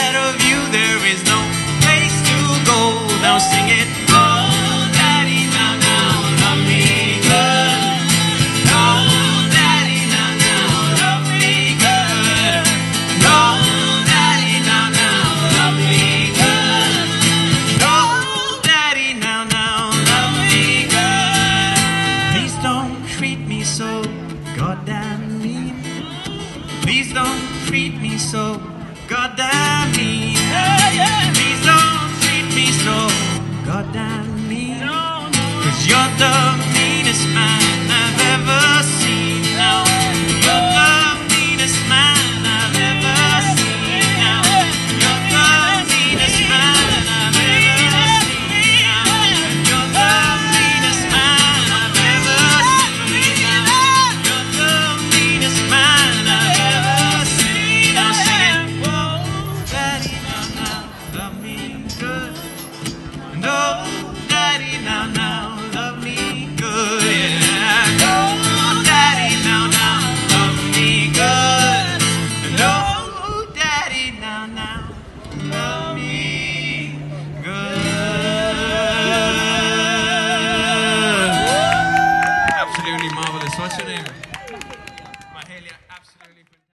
Outside of you there is no place to go. Now sing it. Oh, Daddy, now, now, love me good. Oh, Daddy, now, now, love me good. Oh, Daddy, now, now, love me good. Oh, Daddy, now, now, love me good. Please don't treat me so goddamn mean. Please don't treat me so goddamn mean. Please don't treat me so goddamn mean. 'Cause you're the meanest man I've ever seen. Now you're the meanest man I've ever seen. Now you're the meanest man I've ever seen. Now you're the meanest man I've ever seen. Now you're the meanest man I've ever seen. Now sing it. Whoa, Daddy, now,